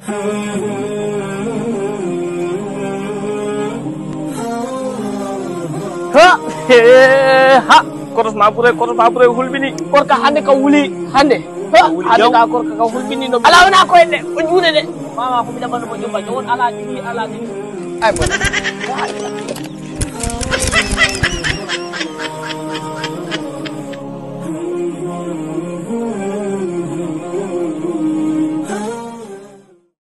ha kotos mapure hulbini korka hande ka wuli hande hande ka korka ka hulbini no ala wana ko ende o juude de mama ko mi dabano mo jomba jawon ala dini ay bon